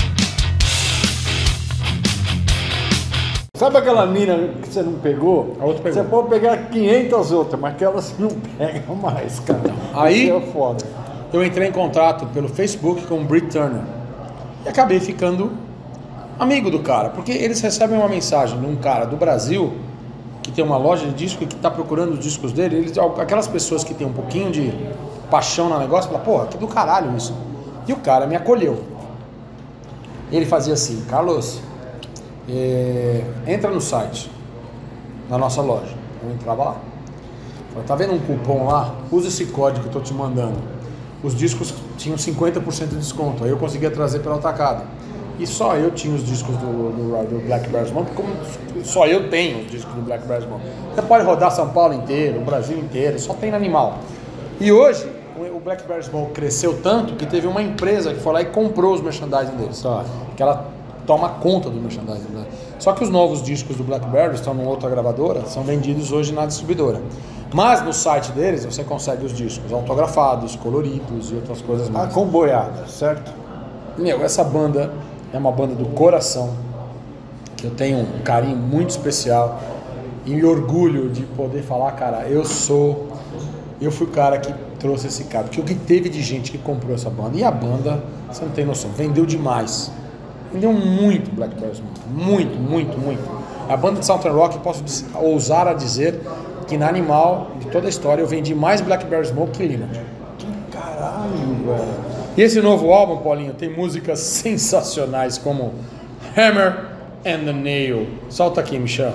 S6: Sabe aquela mina que você não pegou?
S5: A outra pegou.
S6: Você pode pegar quinhentas outras, mas aquela você não pega mais, cara.
S5: Aí-
S6: Isso é foda.
S5: Eu entrei em contato pelo Facebook com o Brit Turner e acabei ficando amigo do cara, porque eles recebem uma mensagem de um cara do Brasil que tem uma loja de disco e que está procurando os discos dele. Eles, aquelas pessoas que tem um pouquinho de paixão no negócio, falam, porra, que do caralho isso. E o cara me acolheu. Ele fazia assim, Carlos, é, entra no site da nossa loja. Eu entrava lá. Falei, tá vendo um cupom lá? Usa esse código que eu tô te mandando. Os discos tinham cinquenta por cento de desconto. Aí eu conseguia trazer pela atacada. E só eu tinha os discos do, do, do Blackberry Smoke, como só eu tenho os discos do Blackberry Smoke. Você pode rodar São Paulo inteiro, o Brasil inteiro, só tem no animal. E hoje, o Blackberry Smoke cresceu tanto que teve uma empresa que foi lá e comprou os merchandising deles.
S6: Tá.
S5: Que ela toma conta do merchandising. Né? Só que os novos discos do Blackberry estão numa outra gravadora, são vendidos hoje na distribuidora. Mas no site deles você consegue os discos autografados, coloridos e outras coisas
S6: A
S5: mais.
S6: comboiada, certo?
S5: Meu, essa banda é uma banda do coração, que eu tenho um carinho muito especial e me orgulho de poder falar, cara, eu sou, eu fui o cara que trouxe esse cara, porque o que teve de gente que comprou essa banda, e a banda, você não tem noção, vendeu demais, vendeu muito Blackberry Smoke, muito, muito, muito. A banda de Southern Rock, posso dizer, ousar a dizer que na Animal, de toda a história, eu vendi mais Blackberry Smoke que Leonard.
S6: Caralho, velho.
S5: E esse novo álbum, Paulinho, tem músicas sensacionais como Hammer and the Nail. Solta aqui, Michel.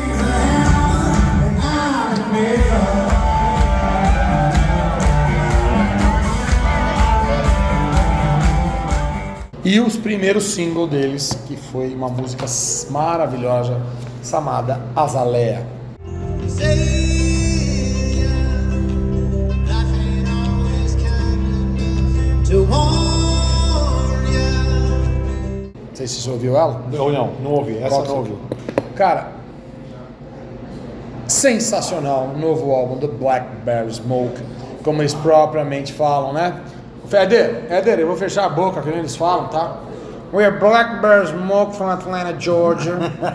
S5: E os primeiros singles deles, que foi uma música maravilhosa, chamada Azalea. Não sei se você ouviu ela.
S6: Não, não, não ouvi. Essa
S5: Qual que
S6: não
S5: você
S6: ouvi.
S5: Cara, sensacional o novo álbum do Blackberry Smoke, como eles propriamente falam, né? Éder, Éder, eu vou fechar a boca, que nem eles falam, tá? We're Blackberry Smoke from Atlanta, Georgia.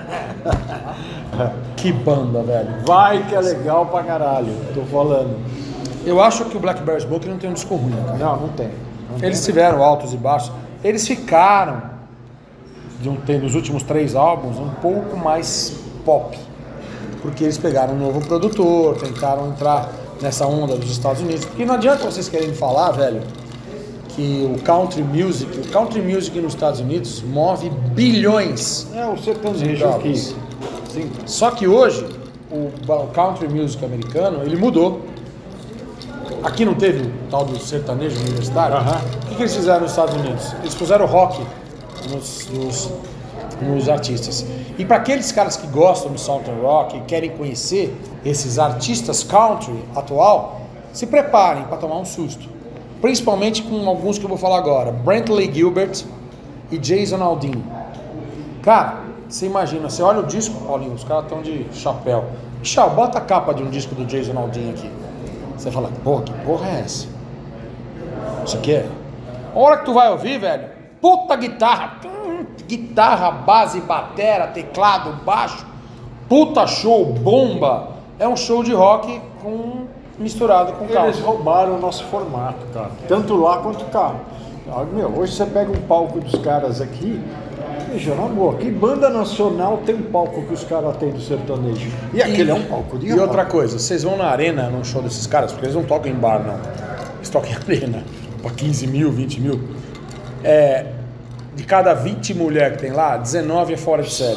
S5: Que banda, velho.
S6: Vai que é legal pra caralho, tô falando.
S5: Eu acho que o Blackberry Smoke não tem um disco ruim, cara.
S6: Não, não tem. Não
S5: Eles
S6: tem.
S5: tiveram altos e baixos. Eles ficaram, de um, tem, nos últimos três álbuns, um pouco mais pop. Porque eles pegaram um novo produtor, tentaram entrar nessa onda dos Estados Unidos. Porque não adianta vocês querem falar, velho, que o country music, o country music nos Estados Unidos move bilhões.
S6: É o sertanejo
S5: de
S6: aqui.
S5: dólares.
S6: Sim.
S5: Só que hoje, o, o country music americano, ele mudou. Aqui não teve o tal do sertanejo universitário?
S6: Aham.
S5: O que, que eles fizeram nos Estados Unidos? Eles puseram rock nos, nos, nos artistas. E para aqueles caras que gostam do Southern Rock e querem conhecer esses artistas country atual, se preparem para tomar um susto. Principalmente com alguns que eu vou falar agora. Brantley Gilbert e Jason Aldean. Cara, você imagina, você olha o disco, Paulinho, os caras estão de chapéu. Michel, bota a capa de um disco do Jason Aldean aqui. Você fala, porra, que porra é essa? Isso aqui é... A hora que tu vai ouvir, velho, puta guitarra, guitarra, base, batera, teclado, baixo, puta show, bomba. É um show de rock com... misturado com
S6: Eles
S5: country.
S6: roubaram o nosso formato, cara. Tanto lá quanto cá. Ah, meu, hoje você pega um palco dos caras aqui, veja, na boa, que banda nacional tem um palco que os caras têm do sertanejo? E aquele é um palco de
S5: E
S6: rock.
S5: outra coisa, vocês vão na arena num show desses caras, porque eles não tocam em bar, não. Eles tocam em arena, pra quinze mil, vinte mil. É, de cada vinte mulheres que tem lá, dezenove é fora de série.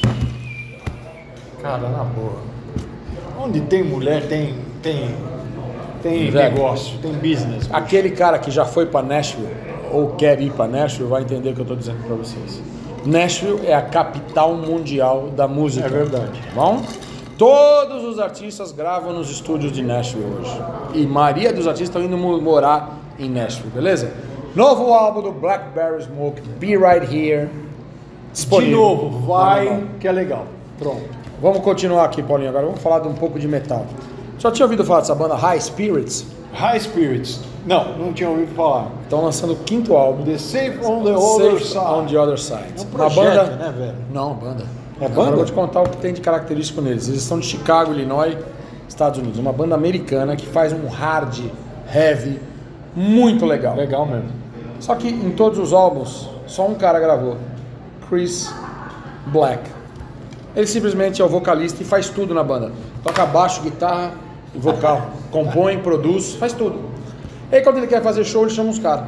S6: Cara, na boa. Onde tem mulher, tem, tem, tem
S5: Velho.
S6: negócio, tem business.
S5: Aquele cara que já foi pra Nashville, ou quer ir pra Nashville, vai entender o que eu tô dizendo pra vocês. Nashville é a capital mundial da música.
S6: É verdade.
S5: Tá bom? Todos os artistas gravam nos estúdios de Nashville hoje. E maioria dos artistas estão indo morar em Nashville, beleza? Novo álbum do Blackberry Smoke, Be Right Here.
S6: De novo, vai,
S5: Não, não, não.
S6: que é legal. Pronto.
S5: Vamos continuar aqui, Paulinho. Agora vamos falar de um pouco de metal. Já tinha ouvido falar dessa banda High Spirits?
S6: High Spirits. Não, não tinha ouvido falar.
S5: Estão lançando o quinto álbum.
S6: The Safe on the Other
S5: Safe
S6: Side.
S5: on the Other Side.
S6: É um
S5: Uma
S6: projeto,
S5: banda...
S6: né, velho?
S5: Não, banda.
S6: É
S5: Agora
S6: banda?
S5: eu vou te contar o que tem de característico neles. Eles estão de Chicago, Illinois, Estados Unidos. Uma banda americana que faz um hard, heavy, muito legal.
S6: Legal mesmo.
S5: Só que em todos os álbuns, só um cara gravou. Chris Black. Ele simplesmente é o vocalista e faz tudo na banda. Toca baixo, guitarra e vocal. Compõe, produz, faz tudo. E aí quando ele quer fazer show, ele chama uns caras.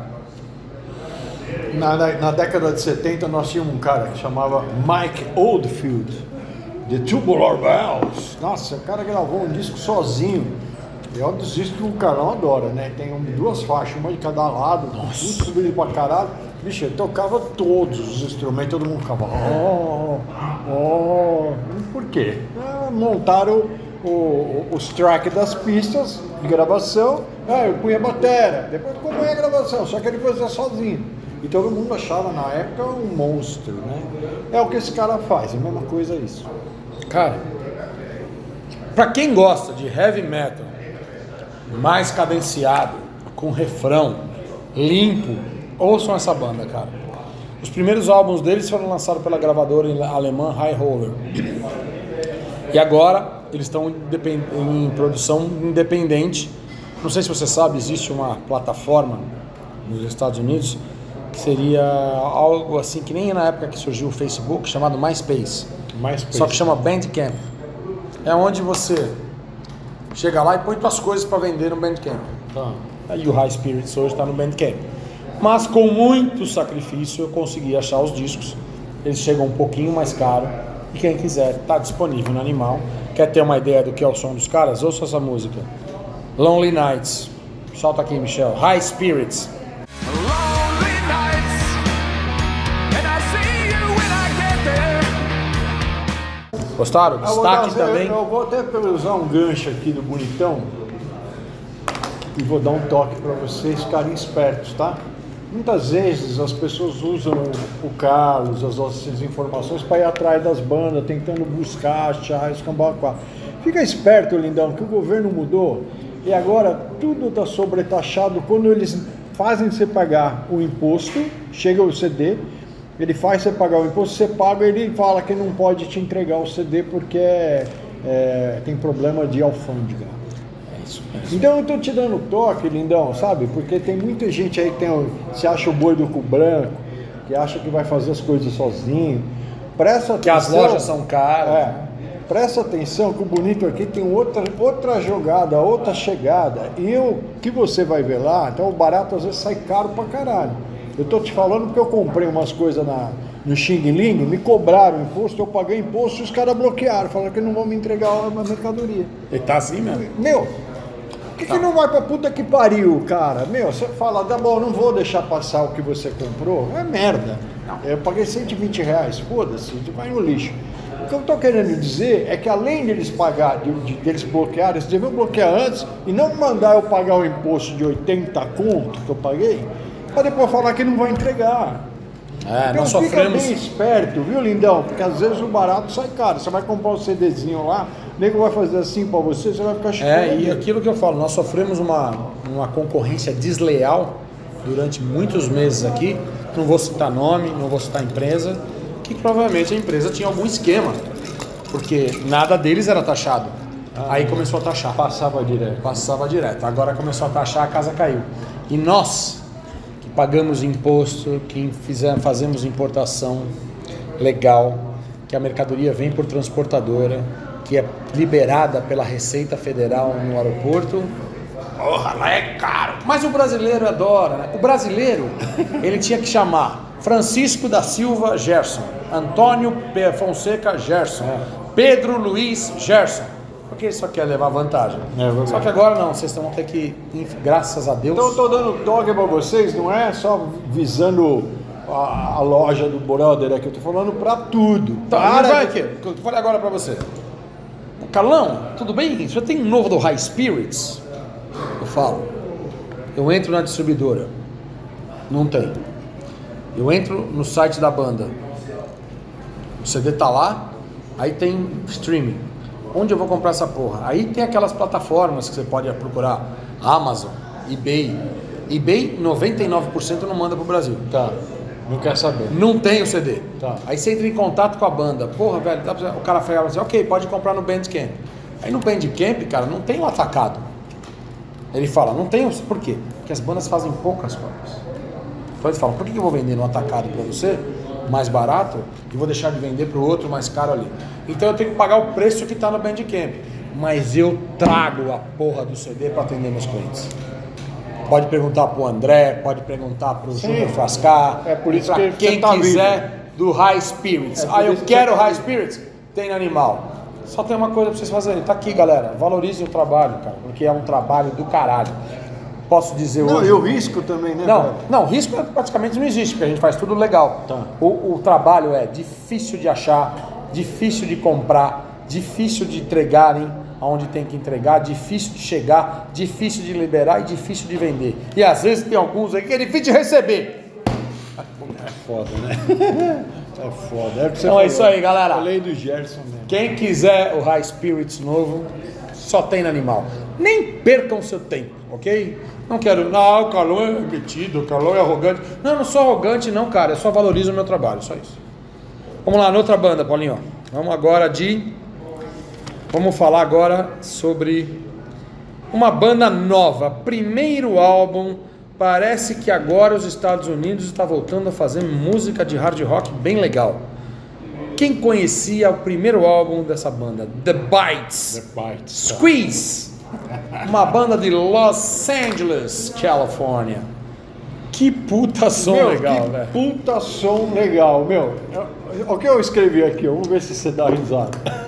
S6: Na, na, na década de setenta, nós tínhamos um cara que chamava Mike Oldfield, The Tubular Bells. Nossa, o cara gravou um disco sozinho. E é um dos discos que o Carlão adora, né? Tem um, duas faixas, uma de cada lado, tudo subido pra caralho. Bicho, ele tocava todos os instrumentos, todo mundo ficava... Oh, oh. Por quê? Ah, montaram o, o, os tracks das pistas de gravação. Ah, eu punha a bateria, depois como é a gravação, só que ele fazia sozinho. E todo mundo achava na época um monstro, né? É o que esse cara faz, é a mesma coisa isso.
S5: Cara, pra quem gosta de heavy metal mais cadenciado, com refrão, limpo, ouçam essa banda, cara. Os primeiros álbuns deles foram lançados pela gravadora alemã High Roller. E agora eles estão em produção independente. Não sei se você sabe, existe uma plataforma nos Estados Unidos que seria algo assim que nem na época que surgiu o Facebook, chamado MySpace.
S6: MySpace.
S5: Só que chama Bandcamp. É onde você chega lá e põe suas coisas para vender no Bandcamp.
S6: Tá.
S5: E o High Spirits hoje está no Bandcamp. Mas com muito sacrifício eu consegui achar os discos. Eles chegam um pouquinho mais caro. E quem quiser, está disponível no Animal. Quer ter uma ideia do que é o som dos caras? Ouça essa música. Lonely Nights. Solta aqui, Michel. High Spirits.
S7: Lonely nights, and I see you when I get there.
S5: Gostaram?
S6: Eu vou,
S5: Destaque
S6: dar-
S5: também.
S6: eu, eu vou até usar um gancho aqui do Bonitão e vou dar um toque para vocês ficarem espertos, tá? Muitas vezes as pessoas usam o Carlos, as nossas informações para ir atrás das bandas, tentando buscar, achar, escambar. Fica esperto, lindão, que o governo mudou e agora tudo está sobretaxado. Quando eles fazem você pagar o imposto, chega o C D, ele faz você pagar o imposto, você paga, ele fala que não pode te entregar o C D porque é, é, tem problema de alfândega.
S5: É isso, é isso.
S6: Então eu tô te dando toque, lindão, sabe? Porque tem muita gente aí que tem, o- se acha o boi do cu branco, que acha que vai fazer as coisas sozinho. Presta atenção.
S5: Que as lojas são caras.
S6: É. Presta atenção que o bonito aqui tem outra, outra jogada, outra chegada. E o que você vai ver lá, então o barato às vezes sai caro pra caralho. Eu tô te falando porque eu comprei umas coisas na, no Xing Ling, me cobraram imposto, eu paguei imposto e os caras bloquearam, falaram que não vão me entregar a mercadoria.
S5: Ele tá assim mesmo?
S6: Meu, por que, que não vai pra puta que pariu, cara? Meu, você fala, tá bom, não vou deixar passar o que você comprou. É merda. Eu paguei cento e vinte reais, foda-se, vai no lixo. O que eu tô querendo dizer é que além deles pagar, de, de, deles bloquearem, eles deviam bloquear antes e não mandar eu pagar o imposto de oitenta conto que eu paguei, pra depois falar que não vai entregar.
S5: É,
S6: Então
S5: nós
S6: fica
S5: sofremos.
S6: bem esperto, viu, lindão? Porque às vezes o barato sai caro. Você vai comprar um CDzinho lá, o nego vai fazer assim pra você, você vai ficar chupando.
S5: É, e aquilo que eu falo, nós sofremos uma, uma concorrência desleal durante muitos meses aqui. Não vou citar nome, não vou citar empresa, que provavelmente a empresa tinha algum esquema, porque nada deles era taxado. Aí começou a taxar.
S6: Passava direto.
S5: Passava direto. Agora começou a taxar, a casa caiu. E nós, que pagamos imposto, que fizemos, fazemos importação legal, que a mercadoria vem por transportadora, que é liberada pela Receita Federal no aeroporto. Porra, lá é caro. Mas o brasileiro adora, né? O brasileiro, ele tinha que chamar Francisco da Silva Gerson, Antônio P. Fonseca Gerson, Pedro Luiz Gerson. Porque ele só quer levar vantagem.
S6: É verdade.
S5: Só que agora não, vocês vão ter que, graças a Deus.
S6: Então eu tô dando toque pra vocês, não é só visando a, a loja do brother aqui, eu tô falando pra tudo.
S5: Tá,
S6: Para
S5: mas vai
S6: de-
S5: aqui, eu falei agora pra você. Carlão, tudo bem? Já tem um novo do High Spirits? Eu falo. Eu entro na distribuidora. Não tem. Eu entro no site da banda. O C D tá lá, aí tem streaming. Onde eu vou comprar essa porra? Aí tem aquelas plataformas que você pode procurar. Amazon, eBay. eBay, noventa e nove por cento não manda pro Brasil.
S6: Tá, não quer saber.
S5: Não tem o C D.
S6: Tá.
S5: Aí você entra em contato com a banda. Porra, velho, dá pra... o cara fala assim, ok, pode comprar no Bandcamp. Aí no Bandcamp, cara, não tem o atacado. Ele fala, não tem o... Por quê? Porque as bandas fazem poucas cópias. Então ele fala, por que eu vou vender no atacado pra você, mais barato, e vou deixar de vender pro outro mais caro ali? Então eu tenho que pagar o preço que tá no Bandcamp. Mas eu trago a porra do C D pra atender meus clientes. Pode perguntar pro André, pode perguntar pro Júnior Frascar.
S6: É por isso
S5: pra
S6: que
S5: quem
S6: você tá
S5: quiser do High Spirits.
S6: É por
S5: ah, eu
S6: isso que
S5: quero
S6: você tá
S5: High
S6: vivo.
S5: Spirits? Tem no Animal. Só tem uma coisa pra vocês fazerem. Tá aqui, galera. Valorizem o trabalho, cara. Porque é um trabalho do caralho. Posso dizer
S6: Não,
S5: hoje...
S6: e o risco também, né?
S5: Não,
S6: velho?
S5: não, risco é- praticamente não existe, porque a gente faz tudo legal.
S6: Tá.
S5: O, o trabalho é difícil de achar, difícil de comprar, difícil de entregarem aonde tem que entregar, difícil de chegar, difícil de liberar e difícil de vender. E às vezes tem alguns aí que é difícil de receber.
S6: É foda, né? É foda. É o que você
S5: Então é isso aí, galera.
S6: A lei do Gerson mesmo.
S5: Quem quiser o High Spirits novo, só tem no Animal. Nem percam seu tempo, ok? Não quero, não, o Carlão é metido, o Carlão é arrogante. Não, eu não sou arrogante não, cara, eu só valorizo o meu trabalho, só isso. Vamos lá, noutra banda, Paulinho. Vamos agora de... Vamos falar agora sobre uma banda nova. Primeiro álbum, parece que agora os Estados Unidos está voltando a fazer música de hard rock bem legal. Quem conhecia o primeiro álbum dessa banda? The Bites.
S6: The Bites.
S5: Squeeze. Uma banda de Los Angeles, Califórnia. Que puta som
S6: Meu,
S5: legal,
S6: que
S5: velho.
S6: puta som legal, meu. O que eu escrevi aqui? Vamos ver se você dá risada.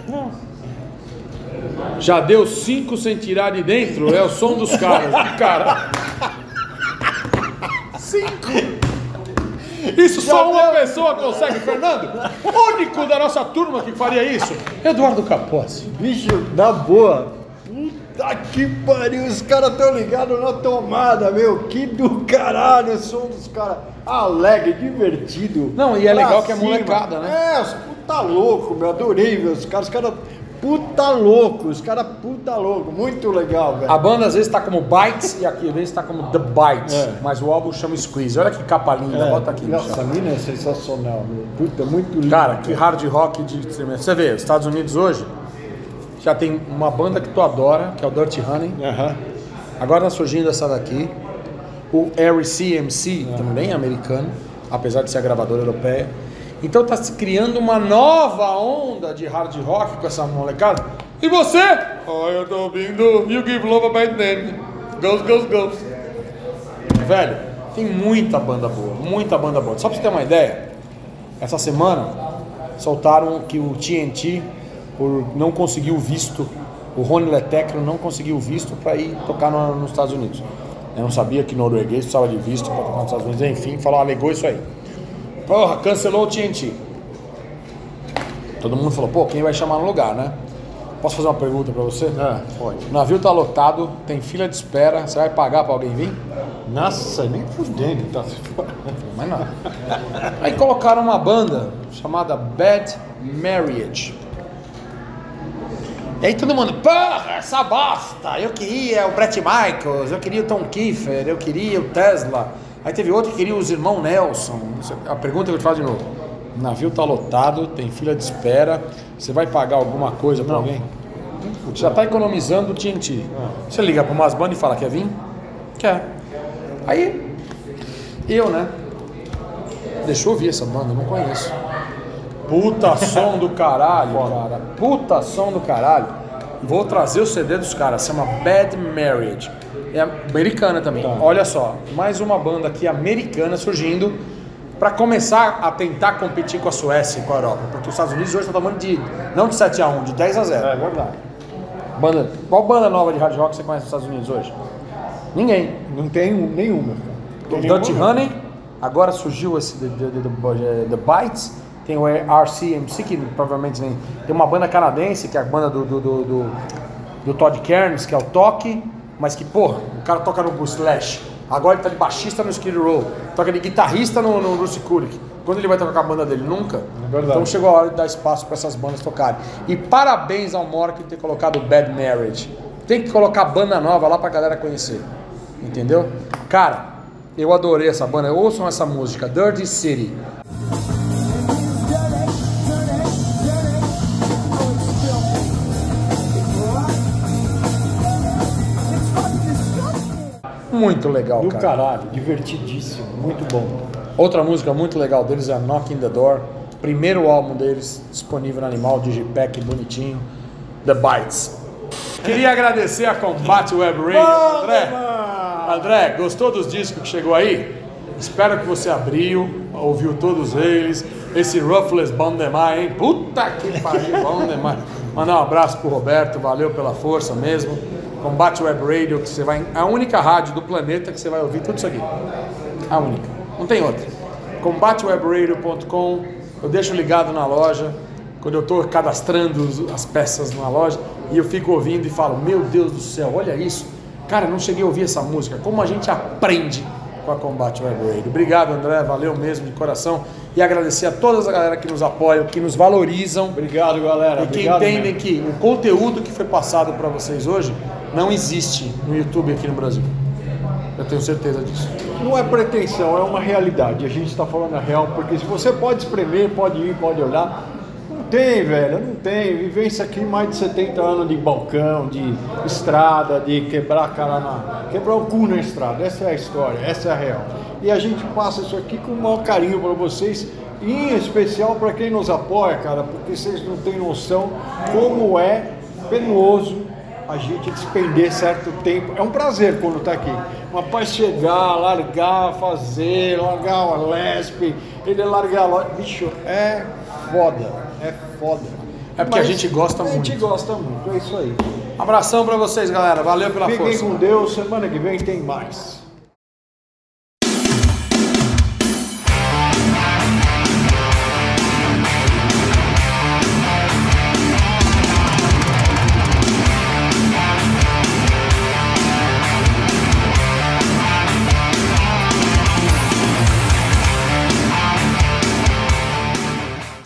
S5: Já deu cinco sem tirar de dentro? É o som dos caras. Que cara. Cinco. Isso só uma pessoa consegue, Fernando. Único da nossa turma que faria isso. Eduardo Capozzi.
S6: Bicho, na boa. Puta que pariu, os caras estão ligados na tomada, meu. Que do caralho o som dos caras. Alegre, divertido.
S5: Não, e é
S6: pra
S5: legal que é
S6: cima.
S5: molecada, né?
S6: É, os puta louco, meu. Adorei, meu. Os caras, os caras puta louco. Os caras puta louco. Muito legal, velho.
S5: A banda às vezes tá como Bites e aqui às vezes tá como The Bites.
S6: É.
S5: Mas o álbum chama Squeeze. Olha que capa linda.
S6: É,
S5: Bota aqui.
S6: Nossa, a
S5: Michel.
S6: mina é sensacional, meu. Puta, muito lindo.
S5: Cara, que hard rock de instrumento. Você vê, os Estados Unidos hoje já tem uma banda que tu adora, que é o Dirty Honey.
S6: Aham.
S5: Agora tá surgindo essa daqui. O R C M C, também é americano, apesar de ser a gravadora europeia. Então tá se criando uma nova onda de hard rock com essa molecada. E você? Oh, eu tô ouvindo You Give Love a Bad Name. Goes, goes, goes. Velho, tem muita banda boa, muita banda boa. Só pra você ter uma ideia, essa semana soltaram que o T N T, por não conseguir o visto, o Ronnie Letecro não conseguiu o visto para ir tocar no, nos Estados Unidos. Eu não sabia que norueguês precisava de visto para tocar nos Estados Unidos, enfim, falou, alegou isso aí. Porra, cancelou o T N T. Todo mundo falou, pô, quem vai chamar no lugar, né? Posso fazer uma pergunta para você?
S6: Ah, pode.
S5: O navio tá lotado, tem fila de espera, você vai pagar para alguém vir?
S6: Nossa, nem fudendo, tá?
S5: Mas não. Aí colocaram uma banda chamada Bad Marriage. E aí todo mundo, porra, essa bosta, eu queria o Bret Michaels, eu queria o Tom Kiefer, eu queria o Tesla. Aí teve outro que queria os irmãos Nelson. A pergunta que eu te faço de novo. O navio tá lotado, tem fila de espera, você vai pagar alguma coisa pra alguém? Você já tá economizando o T N T. Você liga pra umas bandas e fala, quer vir? Quer. Aí, eu, né? Deixa eu ouvir essa banda, eu não conheço. Puta som do caralho, cara. Puta som do caralho. Vou trazer o C D dos caras, se chama Bad Marriage. É americana também.
S6: Tá.
S5: Olha só, mais uma banda aqui americana surgindo para começar a tentar competir com a Suécia e com a Europa. Porque os Estados Unidos hoje estão tomando de, não de sete a um, de dez a zero.
S6: É verdade.
S5: Banda, qual banda nova de hard rock você conhece nos Estados Unidos hoje? Ninguém.
S6: Não tem nenhuma. Tem
S5: Dirty
S6: nenhuma?
S5: Honey, Agora surgiu esse The, the, the, the Bites, tem o R C M C, que provavelmente nem... Tem uma banda canadense, que é a banda do, do, do, do, do Todd Kearns, que é o Toque, mas que, porra, o cara toca no Slash. Agora ele tá de baixista no Skid Row, toca de guitarrista no, no Lucy Kulik. Quando ele vai tocar com a banda dele? Nunca. É então chegou a hora de dar espaço para essas bandas tocarem. E parabéns ao Mork por ter colocado Bad Marriage. Tem que colocar banda nova lá pra galera conhecer. Entendeu? Cara, eu adorei essa banda. Ouçam essa música, Dirty City. Muito legal,
S6: Do
S5: cara.
S6: caralho, divertidíssimo, muito bom.
S5: Outra música muito legal deles é Knocking the Door. Primeiro álbum deles, disponível no Animal, Digipack, bonitinho. The Bites. Queria agradecer a Combat Web Radio. André, André, gostou dos discos que chegou aí? Espero que você abriu, ouviu todos eles. Esse Ruthless bom demais, hein? Puta que pariu, bom demais. Mandar um abraço pro Roberto, valeu pela força mesmo. Combat Web Radio, que você vai, a única rádio do planeta que você vai ouvir tudo isso aqui. A única. Não tem outra. combat web radio ponto com. Eu deixo ligado na loja quando eu estou cadastrando as peças na loja e eu fico ouvindo e falo, meu Deus do céu, olha isso. Cara, não cheguei a ouvir essa música. Como a gente aprende com a Combat Web Radio. Obrigado, André. Valeu mesmo de coração. E agradecer a toda a galera que nos apoia, que nos valorizam.
S6: Obrigado, galera.
S5: E que
S6: Obrigado,
S5: entendem
S6: mesmo.
S5: que o conteúdo que foi passado para vocês hoje não existe no YouTube aqui no Brasil. Eu tenho certeza disso.
S6: Não é pretensão, é uma realidade. A gente está falando a real, porque se você pode espremer, pode ir, pode olhar. Não tem, velho, não tem. Vivência aqui, mais de setenta anos de balcão, de estrada, de quebrar a cara na... quebrar o cu na estrada. Essa é a história, essa é a real. E a gente passa isso aqui com o maior carinho para vocês, e em especial para quem nos apoia, cara, porque vocês não têm noção como é penoso a gente despender certo tempo. É um prazer quando tá aqui. Mas para chegar, largar, fazer, largar o Lesp, ele largar a loja. Bicho, é foda. É foda.
S5: É porque
S6: Mas
S5: a gente gosta
S6: a
S5: muito.
S6: A gente gosta muito, é isso aí.
S5: Abração pra vocês, galera. Valeu pela
S6: Fiquem
S5: força.
S6: com Deus. Semana que vem tem mais.